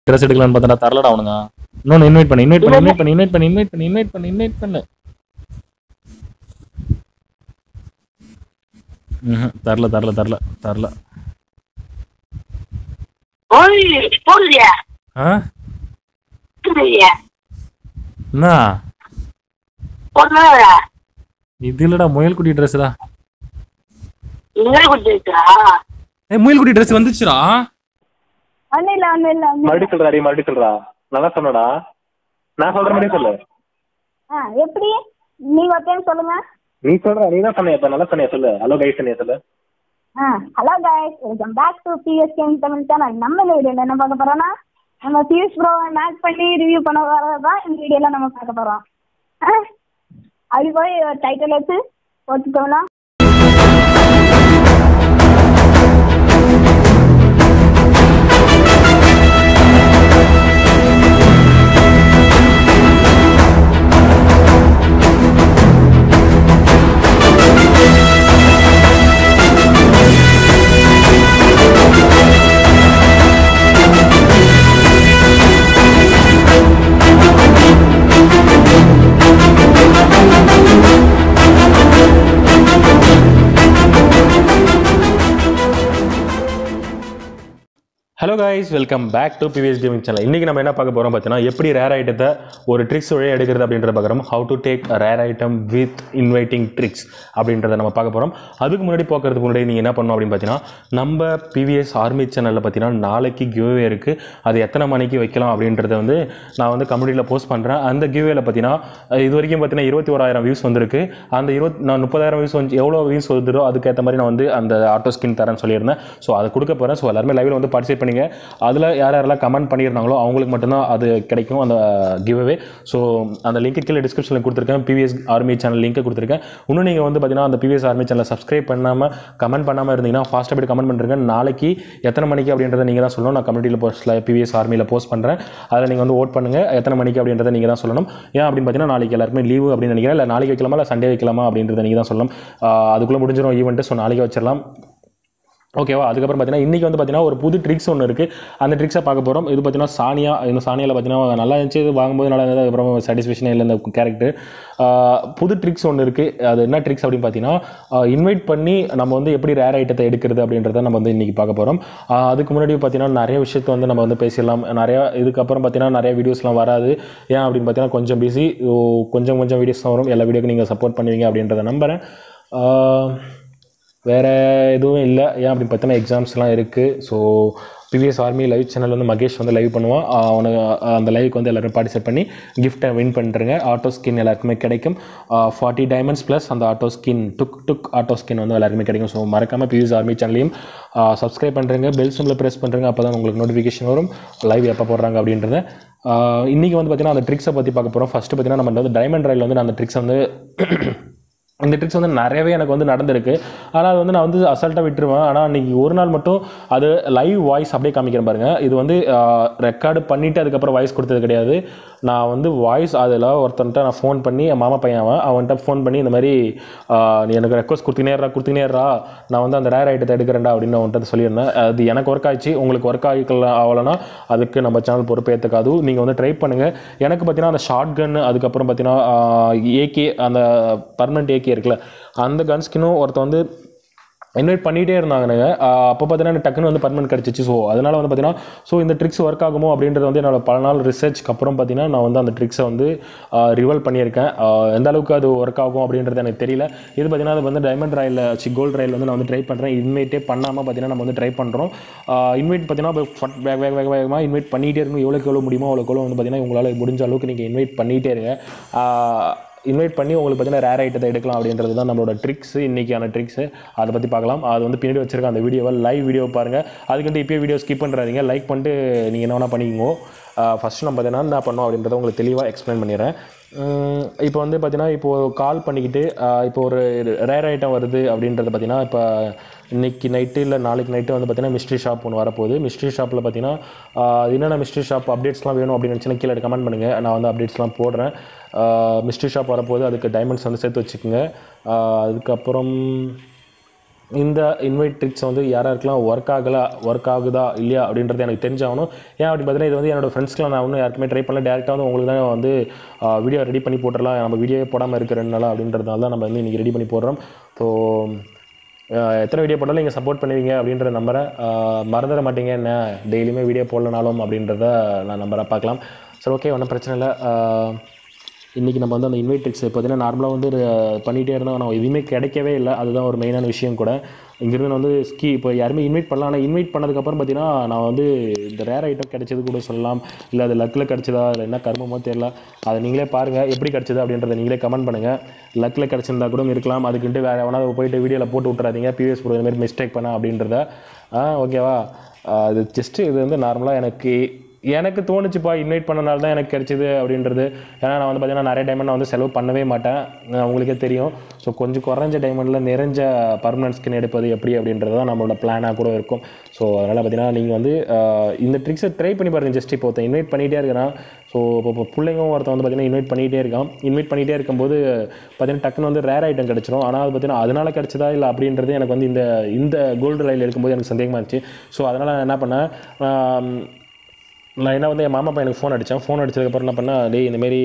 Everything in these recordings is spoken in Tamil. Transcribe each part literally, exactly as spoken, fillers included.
ட்ரெஸ் எடுக்கலாம்னு பார்த்தா தரலடா அவனுங்க. இன்னொன்று இன்வைட் பண்ணு இன்வைட் பண்ணு இன்வைட் பண்ணு இன்வைட் பண்ணு இன்வைட் பண்ணு இன்வைட் பண்ணு இன்வைட் பண்ணு. ம் தரல தரல தரல தரல. என்ன இது இல்லடா முயல்குட்டி ட்ரெஸ்டா. ஏய் முயல்குட்டி ட்ரெஸ் வந்துச்சுடா. ஒண்ணு இல்ல ஒண்ணு இல்ல மறுபடியும் சொல்றா டேய் மறுபடியும் சொல்றா. நல்லா சொன்னடா. நான் சொல்ற மாதிரி சொல்லு. ஆ எப்படி நீங்க ஒருத்தன் சொல்லுங்க. நீ சொல்ற நீ தான் சொன்னியா இப்ப நல்லா சொன்னியா சொல்லு. ஹலோ கைஸ் சொன்னியா சொல்லு. ஆ hello guys welcome back to PVS Tamil channel. நம்ம இந்த வீடியோல என்ன பார்க்க போறோம்னா நம்ம பிவிஎஸ் ப்ரோ மேட்ச் பண்ணி ரிவ்யூ பண்ண வரதான் இந்த வீடியோல நம்ம பார்க்க போறோம். அது போய் டைட்டில் வச்சு போட்டுட்டோம்னா hello guys welcome back to PVS gaming channel. இன்றைக்கி நம்ம என்ன பார்க்க போகிறோம் பார்த்தீங்கன்னா எப்படி ரேர் ஐட்டத்தை ஒரு ட்ரிக்ஸ் வழியாக எடுக்கிறது அப்படின்றத பார்க்குறோம். How to take rare item with inviting tricks அப்படின்றத நம்ம பார்க்க போகிறோம். அதுக்கு முன்னாடி பார்க்கறதுக்கு முன்னாடி நீங்கள் என்ன பண்ணணும் அப்படின்னு பார்த்தீங்கன்னா நம்ம பிவிஎஸ் ஆர்மி சேனலில் பார்த்தீங்கன்னா நாளைக்கு கிவ்வே இருக்குது. அது எத்தனை மணிக்கு வைக்கலாம் அப்படின்றத வந்து நான் வந்து கம்யூனிட்டியில் போஸ்ட் பண்ணுறேன். அந்த கிவ்வேல பார்த்தீங்கன்னா இது வரைக்கும் பார்த்தீங்கன்னா இருபத்தி ஓராயிரம் வியூஸ் வந்திருக்கு. அந்த இருபத்தி நான் முப்பதாயிரம் வியூஸ் வந்து எவ்வளோ வியூஸ் வருதோ அதுக்கேற்ற மாதிரி நான் வந்து அந்த ஆட்டோ ஸ்கின் தரேன்னு சொல்லியிருந்தேன். ஸோ அதை கொடுக்க போகிறேன். ஸோ எல்லாருமே லைவில் வந்து பார்ட்டிசிபேட் பண்ணி அதில் யார் யாரெல்லாம் கமெண்ட் பண்ணியிருந்தாங்களோ அவங்களுக்கு மட்டும்தான் அது கிடைக்கும் அந்த கிவ்அவே. ஸோ அந்த லிங்க் கீழே டிஸ்கிரிப்ஷனில் கொடுத்துருக்கேன். பிவிஎஸ் ஆர்மி சேனல் லிங்க் கொடுத்துருக்கேன். இன்னும் நீங்கள் வந்து பார்த்தீங்கன்னா அந்த பிவிஎஸ் ஆர்மி சேனலை சப்ஸ்கிரைப் பண்ணாமல் கமெண்ட் பண்ணாமல் இருந்தீங்கன்னா ஃபாஸ்ட்டாக போய்ட்டு கமெண்ட் பண்ணுறேங்க. நாளைக்கு எத்தனை மணிக்கு அப்படின்றத நீங்கள் தான் சொல்லணும். நான் கம்யூனிட்டியில் போஸ்ட்டில் பிவிஎஸ் ஆர்மியில் போஸ்ட் பண்ணுறேன். அதில் நீங்கள் வந்து ஓட் பண்ணுங்கள் எத்தனை மணிக்கு அப்படின்றத நீங்கள் தான் சொல்லணும். ஏன் அப்படின்னு பார்த்தீங்கன்னா நாளைக்கு எல்லாருமே லீவு அப்படின்னு நினைக்கிறேன். இல்லை நாளைக்கு வைக்கலாமா இல்லை சண்டே வைக்கலாமா அப்படின்றத நீங்கள் தான் சொல்லணும். அதுக்குள்ளே முடிஞ்சிடும் ஈவெண்ட்டு. ஸோ நாளைக்கு வச்சிடலாம். ஓகேவா. அதுக்கப்புறம் பார்த்தீங்கன்னா இன்றைக்கி வந்து பார்த்தீங்கன்னா ஒரு புது ட்ரிக்ஸ் ஒன்று இருக்குது. அந்த ட்ரிக்ஸை பார்க்க போகிறோம். இது பார்த்தீங்கன்னா சானியா. இந்த சானியாவில் பார்த்தீங்கன்னா நல்லா இருந்துச்சு. இது வாங்கும்போது நல்லா இருந்தது. அதுக்கப்புறம் சாட்டிஸ்ஃபேக்ஷனே இல்லை இந்த கேரக்டர். புது ட்ரிக்ஸ் ஒன்று இருக்குது. அது என்ன ட்ரிக்ஸ் அப்படின்னு பார்த்தீங்கன்னா இன்வைட் பண்ணி நம்ம வந்து எப்படி ரேர் ஐட்டத்தை எடுக்கிறது அப்படின்றத நம்ம வந்து இன்றைக்கி பார்க்க போகிறோம். அதுக்கு முன்னாடி பார்த்தீங்கன்னா நிறைய விஷயத்தை வந்து நம்ம வந்து பேசிடலாம். நிறையா இதுக்கப்புறம் பார்த்தீங்கன்னா நிறைய வீடியோஸ்லாம் வராது. ஏன் அப்படின்னு பார்த்தீங்கன்னா கொஞ்சம் பிஸி. கொஞ்சம் கொஞ்சம் வீடியோஸ் தான் வரும். எல்லா வீடியோக்கும் நீங்கள் சப்போர்ட் பண்ணுவீங்க அப்படின்றத நம்புகிறேன். வேறு எதுவும் இல்லை. ஏன் அப்படின்னு பார்த்தோன்னா எக்ஸாம்ஸ்லாம் இருக்குது. So PVS army live channel வந்து மகேஷ் வந்து லைவ் பண்ணுவான். அவனுக்கு அந்த லைவுக்கு வந்து எல்லோரும் பார்ட்டிசிபேட் பண்ணி கிஃப்ட்டை வின் பண்ணுறேங்க. ஆட்டோ ஸ்கின் எல்லாருக்குமே கிடைக்கும். ஃபார்ட்டி டைமண்ட்ஸ் ப்ளஸ் அந்த auto skin tuk tuk auto skin வந்து எல்லாருமே கிடைக்கும். ஸோ மறக்காமல் பிவிஎஸ் ஆர்மி சேனலையும் சப்ஸ்கிரைப் பண்ணுறேங்க. பெல் சிம்பிளை ப்ரெஸ் பண்ணுறேங்க. அப்போ தான் உங்களுக்கு நோட்டிஃபிகேஷன் வரும் லைவ் எப்போ போடுறாங்க அப்படின்றத. இன்றைக்கி வந்து பார்த்திங்கன்னா அந்த ட்ரிக்ஸை பற்றி பார்க்க போகிறோம். ஃபஸ்ட்டு பார்த்திங்கன்னா நம்ம வந்து டைமண்ட் ராயில் வந்து நான் அந்த ட்ரிக்ஸை வந்து இந்த ட்ரிக்ஸ் வந்து நிறையவே எனக்கு வந்து நடந்திருக்கு. ஆனால் அது வந்து நான் வந்து அசால்ட்டாக விட்டுருவேன். ஆனால் அன்றைக்கி ஒரு நாள் மட்டும் அது லைவ் வாய்ஸ் அப்படியே காமிக்கிறேன் பாருங்கள். இது வந்து ரெக்கார்டு பண்ணிவிட்டு அதுக்கப்புறம் வாய்ஸ் கொடுத்தது கிடையாது. நான் வந்து வாய்ஸ் அதில் ஒருத்தன்ட்ட நான் ஃபோன் பண்ணி என் மாமா பையன் அவன் அவன்கிட்ட ஃபோன் பண்ணி இந்த மாதிரி நீ எனக்கு ரெக்வஸ்ட் கொடுத்துனேறா கொடுத்துனேறா நான் வந்து அந்த ரேர் ஐட்டத்தை எடுக்கிறேன்டா அப்படின்னு அவன்கிட்ட சொல்லியிருந்தேன். அது எனக்கு ஒர்க் ஆச்சு. உங்களுக்கு ஒர்க் ஆகிக்கலாம் ஆகலைன்னா அதுக்கு நம்ம சேனல் பொறுப்பேற்றுக்காது. நீங்கள் வந்து ட்ரை பண்ணுங்கள். எனக்கு பார்த்தீங்கன்னா அந்த ஷார்ட் கன் அதுக்கப்புறம் பார்த்தீங்கன்னா ஏகே அந்த பர்மனெண்ட் ஏகே இருக்குல்ல அந்த கன் ஸ்கின்னும் ஒருத்த வந்து இன்வைட் பண்ணிகிட்டே இருந்தாங்க. அப்போ பார்த்தீங்கன்னா டக்குன்னு வந்து பர்மனெண்ட் கிடச்சிச்சு. ஸோ அதனால் வந்து பார்த்தீங்கன்னா ஸோ இந்த ட்ரிக்ஸ் ஒர்க் ஆகுமோ அப்படின்றது வந்து என்னோட பல நாள் ரிசர்ச்க்கு அப்புறம் பார்த்தீங்கன்னா நான் வந்து அந்த ட்ரிக்ஸை வந்து ரிவல் பண்ணியிருக்கேன். எந்த அளவுக்கு அது ஒர்க் ஆகும் அப்படின்றது எனக்கு தெரியல. இது பார்த்தீங்கன்னா அது வந்து டைமண்ட் ராயில் சி கோல்டு ராயில் வந்து நான் வந்து ட்ரை பண்ணுறேன். இன்வைட்டே பண்ணாமல் பார்த்தீங்கன்னா நம்ம வந்து ட்ரை பண்ணுறோம். இன்வைட் பார்த்தீங்கன்னா வேக வேக வேக வேகமாக இன்வைட் பண்ணிகிட்டே இருக்கணும். எவ்வளோக்கு எவ்வளோ முடியுமோ அவ்வளோக்கு எவ்வளோ வந்து பார்த்தீங்கன்னா உங்களால் முடிஞ்ச அளவுக்கு நீங்கள் இன்வைட் பண்ணிகிட்டே இருங்க. இன்வைட் பண்ணி உங்களுக்கு பார்த்தீங்கன்னா ரேர் ஐட்டத்தை எடுக்கலாம் அப்படின்றது தான் நம்மளோட ட்ரிக்ஸ். இன்றைக்கான ட்ரிக்ஸு அதை பற்றி பார்க்கலாம். அது வந்து பின்னாடி வச்சிருக்க அந்த வீடியோவை லைவ் வீடியோ பாருங்கள். அதுக்கு இப்போயே வீடியோ ஸ்கிப் பண்ணுறாதீங்க. லைக் பண்ணிட்டு நீங்கள் என்ன வேணால் பண்ணிக்கோங்க. ஃபஸ்ட்டு நம்ம பார்த்தீங்கன்னா என்ன பண்ணோம் அப்படின்றத உங்களுக்கு தெளிவாக எக்ஸ்பிளைன் பண்ணிடுறேன். இப்போ வந்து பார்த்தீங்கன்னா இப்போது கால் பண்ணிக்கிட்டு இப்போ ஒரு ரேர் ஐட்டம் வருது அப்படின்றத பார்த்தீங்கன்னா இப்போ இன்றைக்கி நைட்டு இல்லை நாளைக்கு நைட்டு வந்து பார்த்தீங்கன்னா மிஸ்ட்ரி ஷாப் ஒன்று வரப்போகுது. மிஸ்ட்ரி ஷாப்பில் பார்த்தீங்கன்னா என்னென்ன மிஸ்ட்ரி ஷாப் அப்டேட்ஸ்லாம் வேணும் அப்படின்னு நினச்சினா கீழே கமெண்ட் பண்ணுங்கள். நான் வந்து அப்டேட்ஸ்லாம் போடுறேன். மிஸ்ட்ரி ஷாப் வரப்போகுது. அதுக்கு டைமண்ட்ஸ் வந்து சேர்த்து வச்சுக்கோங்க. அதுக்கப்புறம் இந்த இன்வைட் ட்ரிக்ஸ் வந்து யாராருக்கெல்லாம் ஒர்க் ஆகலை ஒர்க் ஆகுதா இல்லையா அப்படின்றது எனக்கு தெரிஞ்சாகணும். ஏன் அப்படின்னு பார்த்தீங்கன்னா இது வந்து என்னோடய ஃப்ரெண்ட்ஸ்க்குலாம் நான் இன்னும் யாருக்குமே ட்ரை பண்ணல. டேரெக்டாக வந்து உங்களுக்கு தான் வந்து வீடியோ ரெடி பண்ணி போட்டுடலாம், நம்ம வீடியோவே போடாமல் இருக்க ரெண்டு நாளாக அப்படின்றதுனால தான் நம்ம வந்து இன்றைக்கி ரெடி பண்ணி போடுறோம். ஸோ எத்தனை வீடியோ போட்டாலும் நீங்கள் சப்போர்ட் பண்ணுவீங்க அப்படின்ற நம்பரை மறந்துட மாட்டீங்க. என்ன டெய்லியுமே வீடியோ போடலனாலும் அப்படின்றத நான் நம்பரை பார்க்கலாம். சரி, ஓகே, ஒன்றும் பிரச்சனை இல்லை. இன்றைக்கி நம்ம வந்து அந்த இன்வைட் ட்ரிக்ஸ் பார்த்தீங்கன்னா நார்மலாக வந்து பண்ணிகிட்டே இருந்தோம், ஆனால் எதுவுமே கிடைக்கவே இல்லை. அதுதான் ஒரு மெயினான விஷயம் கூட. இங்கேருந்து வந்து ஸ்கீ இப்போ யாருமே இன்வைட் பண்ணலாம். ஆனால் இன்வைட் பண்ணதுக்கப்புறம் பார்த்தீங்கன்னா நான் வந்து இந்த ரேர் ஐட்டம் கிடைச்சது கூட சொல்லலாம், இல்லை அது லக்கில் கிடச்சதா இல்லை என்ன கர்மமோ தெரியல. அதை நீங்களே பாருங்கள் எப்படி கிடச்சிது அப்படின்றத நீங்களே கமெண்ட் பண்ணுங்கள். லக்கில் கிடச்சிருந்தா கூட இருக்கலாம், அதுக்குன்ட்டு வேறு எவனாவது போயிட்டு வீடியோவில் போட்டு விட்றாதீங்க பிவிஎஸ் ப்ரோ இதுமாதிரி மிஸ்டேக் பண்ண அப்படின்றத. ஆ ஓகேவா? அது ஜஸ்ட்டு இது வந்து நார்மலாக எனக்கு எனக்கு தோணுச்சுப்பா, இன்வைட் பண்ணனால தான் எனக்கு கிடைச்சிது அப்படின்றது. ஏன்னா நான் வந்து பார்த்தீங்கன்னா நிறைய டைமண்ட் நான் வந்து செலவு பண்ணவே மாட்டேன், உங்களுக்கே தெரியும். ஸோ கொஞ்சம் குறைஞ்ச டைமண்டில் நிறைஞ்ச பர்மனன்ட் ஸ்கின் எடுப்பது எப்படி அப்படின்றது தான் நம்மளோட பிளானாக கூட இருக்கும். ஸோ அதனால் பார்த்தீங்கன்னா நீங்கள் வந்து இந்த ட்ரிக்ஸை ட்ரை பண்ணி பாருங்கள். ஜஸ்ட் இப்போ ஒருத்தன் இன்வைட் பண்ணிகிட்டே இருக்கிறான். ஸோ இப்போ பிள்ளைங்க ஒருத்தன் வந்து பார்த்தீங்கன்னா இன்வைட் பண்ணிகிட்டே இருக்கான். இன்வைட் பண்ணிகிட்டே இருக்கும்போது பார்த்தீங்கன்னா டக்குன்னு வந்து ரேர் ஐட்டம் கிடச்சிரும். ஆனால் அது பார்த்தீங்கன்னா அதனால் கிடச்சதா இல்லை அப்படின்றது எனக்கு வந்து இந்த இந்த கோல்டு ரயில் எடுக்கும்போது எனக்கு சந்தேகமாக இருந்துச்சு. ஸோ அதனால் நான் என்ன பண்ணேன், நான் என்ன வந்து என் மாமா பையனுக்கு ஃபோன் அடித்தேன். ஃபோன் அடித்ததுக்கப்புறம் என்ன பண்ணேன், டேய் இந்தமாரி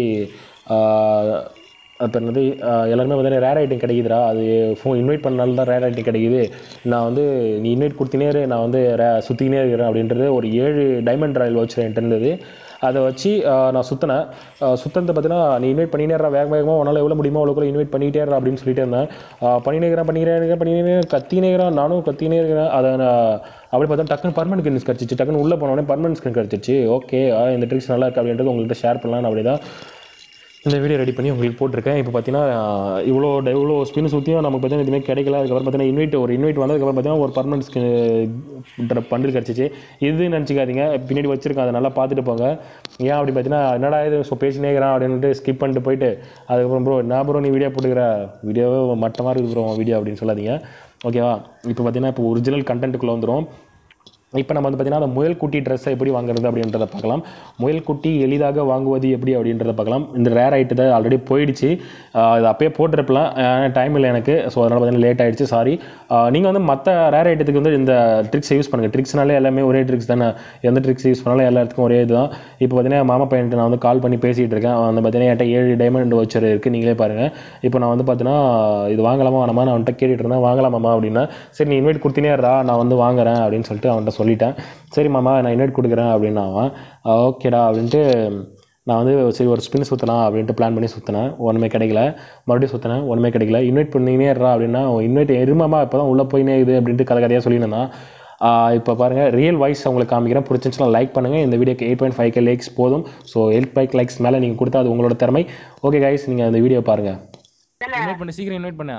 இப்போ என்னது எல்லாருமே வந்து ரேர் ஐட்டம் கிடைக்குதுடா, அது ஃபோன் இன்வைட் பண்ணனால தான் ரேர் ஐட்டம் கிடைக்குது, நான் வந்து நீ இன்வைட் கொடுத்தினே நான் வந்து ரே சுற்றிக்கினே இருக்கிறேன் அப்படின்றது. ஒரு ஏழு டைமண்ட் ராயல் வச்சு என்கிட்ட இருந்தது. அதை வச்சு நான் சுற்றினேன். சுத்தத்தை பார்த்தீங்கன்னா நீ இன்வைட் பண்ணினேறா வேக வேகமாக உன்னால் எவ்வளோ முடியுமோ அவ்வளோக்குள்ள இன்வைட் பண்ணிகிட்டேறா அப்படின்னு சொல்லிட்டு இருந்தேன். பண்ணினேக்கிறேன் பண்ணிக்கிறேன் பண்ணினேன் கத்தினேக்கிறேன் நானும் கத்தினே இருக்கிறேன். அதை நான் அப்படி பார்த்தா டக்குன்னு பர்மனன்ட் ஸ்கின் கிடச்சிச்சு. டக்குன்னு உள்ளே போனோடனே பர்மனன்ட் ஸ்கின் கிடச்சிச்சு. ஓகே, இந்த ட்ரிக்ஸ் நல்லா இருக்குது அப்படின்றது உங்கள்கிட்ட ஷேர் பண்ணலான்னு அப்படி தான் இந்த வீடியோ ரெடி பண்ணி உங்களுக்கு போட்டிருக்கேன். இப்போ பார்த்தீங்கன்னா இவ்வளோ இவ்வளோ ஸ்பின் சுற்றியும் நமக்கு பார்த்தீங்கன்னா எதுவுமே கிடைக்கல. அதுக்கப்புறம் பார்த்தீங்கன்னா இன்வைட் ஒரு இன்வைட் வந்ததுக்கப்புறம் பார்த்தீங்கன்னா ஒரு பர்மனன்ட் ஸ்கின் பண்டில் கிடச்சிச்சு. இது நினச்சிக்காதீங்க, பின்னாடி வச்சுருக்கேன், அதை நல்லா பார்த்துட்டு போங்க. ஏன் அப்படி பார்த்தீங்கன்னா என்னடா இது ஸோ பேசினேக்கிறான் அப்படின்ட்டு ஸ்கிப் பண்ணிட்டு போயிட்டு அதுக்கப்புறம் ப்ரோ நான் ப்ரோ நீ வீடியோ போட்டுக்கிற வீடியோவே மட்டமாக இருக்குது ப்ரோ வீடியோ அப்படின்னு சொல்லாதீங்க, ஓகேவா? இப்போ பார்த்தீங்கன்னா இப்போ ஒரிஜினல் கண்டென்ட்டுக்குள்ளே வந்துடும். இப்போ நம்ம வந்து பார்த்தீங்கன்னா அந்த முயல் குட்டி ட்ரெஸ்ஸை எப்படி வாங்குறது அப்படின்றத பார்க்கலாம். முயல் குட்டி எளிதாக வாங்குவது எப்படி அப்படின்றத பார்க்கலாம். இந்த ரேர் ஐட்டத்தை ஆல்ரெடி போயிடுச்சு, இது அப்பயே போட்டிருப்பலாம், டைம் இல்லை எனக்கு. ஸோ அதனால் பார்த்தீங்கன்னா லேட் ஆகிடுச்சு, சாரி. நீங்கள் வந்து மற்ற ரேர் ஐட்டத்துக்கு வந்து இந்த ட்ரிக்ஸை யூஸ் பண்ணுங்கள். ட்ரிக்ஸ்னாலே எல்லாமே ஒரே ட்ரிக்ஸ் தானே, எந்த ட்ரிக்ஸ் யூஸ் பண்ணாலும் எல்லா இடத்துக்கும் ஒரே இதுதான். இப்போ பார்த்தீங்கன்னா மாமா பையன்ட்டு நான் வந்து கால் பண்ணி பேசிகிட்டு இருக்கேன். வந்து பார்த்தீங்கன்னா என்கிட்ட ஏழு டைமண்ட் வச்சர் இருக்குது, நீங்களே பாருங்கள். இப்போ நான் வந்து பார்த்தீங்கன்னா இது வாங்கலாமா வேணாமா நான் அவன்கிட்ட கேட்டுட்டு இருந்தேன். வாங்கலாமாம்மா அப்படின்னா, சரி நீ இன்வைட் கொடுத்தினேறா நான் வந்து வாங்குறேன் அப்படின்னு சொல்லிட்டு அவன்கிட்ட சொல்லிட்டேன். சரி மாமா நான் இன்வைட் கொடுக்குறேன் அப்படின்னா அவன் ஓகேடா அப்படின்ட்டு நான் வந்து சரி ஒரு ஸ்பின் சுற்றலாம் அப்படின்ட்டு பிளான் பண்ணி சுற்றினேன். ஒன்றுமே கிடைக்கல. மறுபடியும் சுற்றினேன், ஒன்றுமே கிடைக்கல. இன்வைட் பண்ணினேறா அப்படின்னா இன்வைட் எருமாமா இப்போ தான் உள்ளே போயினே இது அப்படின்ட்டு கதை கதையாக சொல்லியிருந்தான். இப்போ பாருங்கள் ரியல் வாய்ஸ் உங்களுக்கு காமிக்கிறேன். பிடிச்சிருந்துச்சுன்னா லைக் பண்ணுங்கள். இந்த வீடியோக்கு eight point five K likes போதும். ஸோ எயிட் ஃபைவ் லைக்ஸ் மேலே நீங்கள் கொடுத்தா அது உங்களோட திறமை. ஓகே கைஸ், நீங்கள் அந்த வீடியோ பாருங்கள். இன்வைட் பண்ணு, சீக்கிரம் இன்வைட் பண்ணு.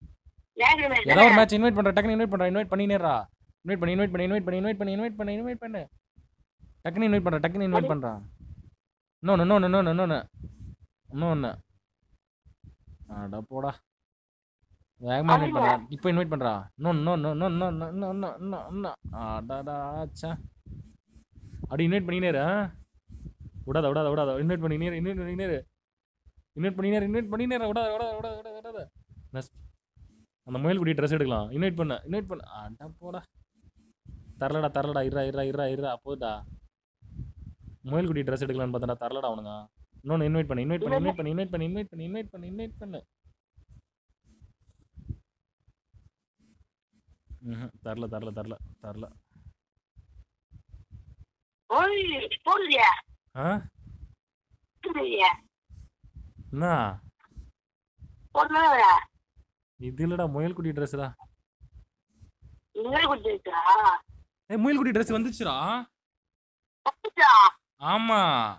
ஏதாவது ஒரு மேட்ச் இன்வைட் பண்ணுற, டக்குன்னு இன்வைட் பண்ணுற, இன்வைட் பண்ணினேறா. இன்வைட் பண்ணி இன்வைட் பண்ணி இன்வைட் பண்ணி இன்வைட் பண்ணி இன்வைட் பண்ணி இன்வைட் பண்ணு டக்குன்னு இன்வைட் பண்ணுற, டக்குன்னு இன்வைட் பண்ணுறான். இன்னொன்று இன்னொன்று இன்னொன்று இன்னொன்று இன்னொன்று ஆடா போடா வேகமாக இன்வைட் பண்ணுறா. இப்போ இன்வைட் பண்ணுறா. இன்னொன்று இன்னொன்று இன்னொன்று இன்னொன்று இன்னொன்று இன்னும் இன்னும் ஆடாடா ஆச்சா அப்படி இன்வைட் பண்ணினேரு. விடாத விடாத விடாத இன்வைட் பண்ணினேரு இன்வைட் பண்ணினேரு இன்வைட் பண்ணினேரு இன்வைட் பண்ணினேரு விடாத விடாத விடாத விடாத விடாத அந்த முயல் குடி ட்ரெஸ் எடுக்கலாம். இன்வைட் பண்ண இன்வைட் பண்ண ஆடா போடா தரலடா தரலடா இரா இரா இரா இரா போதுடா. முயல் குடி ட்ரெஸ் எடுக்கலான்னு பார்த்தா தரலடா அவனுங்க. இன்னொன்று இன்வைட் பண்ணி இன்வைட் பண்ணி இன்வைட் பண்ணி இன்வைட் பண்ணி இன்வைட் பண்ணி இன்வைட் பண்ணி இன்வைட் பண்ணு ம் தரல தரல தரல தரல. ஆ என்ன இது இல்லடா முயல் குடி ட்ரெஸ்டா. ஏ முயல் குடி ட்ரெஸ் வந்துச்சுடா. ஆமா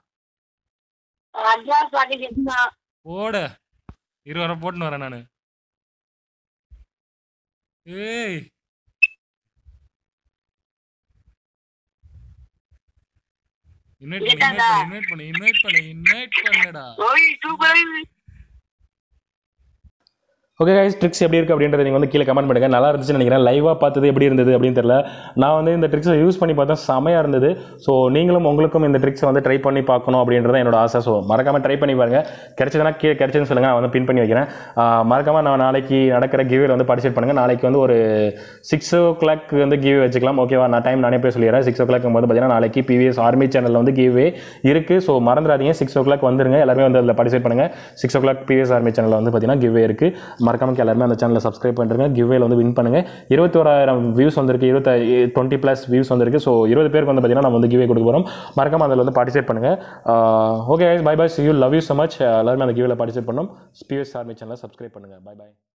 போட இருபது ரூபா போட்டுன்னு வரேன் நானு. ஏய் இன்வைட் பண்ணு இன்வைட் பண்ணு இன்வைட் பண்ணு இன்வைட் பண்ணு இன்வைட் பண்ணுடா. ஓகே கைஸ், ட்ரிக்ஸ் எப்படி இருக்குது அப்படின்றத நீங்கள் வந்து கீழே கமெண்ட் பண்ணுங்கள். நல்லா இருந்துச்சுன்னு நினைக்கிறேன். லைவாக பார்த்தது எப்படி இருந்தது அப்படின்னு தெரியல. நான் வந்து இந்த ட்ரிக்ஸை யூஸ் பண்ணி பார்த்தேன், செமையாக இருந்தது. ஸோ நீங்களும் உங்களுக்கும் இந்த ட்ரிக்ஸை வந்து ட்ரை பண்ணி பார்க்கணும் அப்படின்றத என்னோட ஆசை. ஸோ மறக்காமல் ட்ரை பண்ணி பாருங்கள். கிடைச்சதுன்னா கீழே கிடைச்சதுன்னு சொல்லுங்கள், நான் வந்து பின் பண்ணி வைக்கிறேன். மறக்காமல் நான் நாளைக்கு நடக்கிற கிவ்வேல வந்து பார்ட்டிசிபேட் பண்ணுங்கள். நாளைக்கு வந்து ஒரு சிக்ஸ் ஓ கிளாக் வந்து கிவ்வே வச்சுக்கலாம். ஓகேவா? நான் டைம் நானே போய் சொல்லிடுறேன். சிக்ஸ் ஓ கிளாக் போது பார்த்தீங்கன்னா நாளைக்கு பிவிஎஸ் ஆர்மி சேனலில் வந்து கிவ்வே இருக்குது. ஸோ மறந்துடாதீங்க, சிக்ஸ் ஓ கிளாக் வந்துருங்க. எல்லாருமே வந்து அதில் பார்ட்டிசிபேட் பண்ணுங்கள். Six o'clock PVS army சேனலில் வந்து பார்த்தீங்கன்னா கிவ்வே இருக்குது. மறக்காம எல்லாருமே அந்த சேனலை சப்ஸ்கிரைப் பண்ணுறேங்க. கிவ்வேல வந்து வின் பண்ணுங்கள். இருபத்தோராயிரம் வியூஸ் வந்திருக்கு, இருபத்தி டுவெண்ட்டி ப்ளஸ் வியூஸ் வந்திருக்கு. ஸோ இருபது பேருக்கு வந்து பார்த்தீங்கன்னா நம்ம வந்து கிவ்வே கொடுக்க போகிறோம். மறக்காம அதில் வந்து பார்ட்டிசிபேட் பண்ணுங்கள். Okay, bye bye, see you, love you so much. எல்லாருமே அந்த கிவ்வேல பார்ட்டிசிபேட் பண்ணணும். பிவிஎஸ் ஆர்மி சேனலை சப்ஸ்கிரைப் பண்ணுங்கள். Bye by.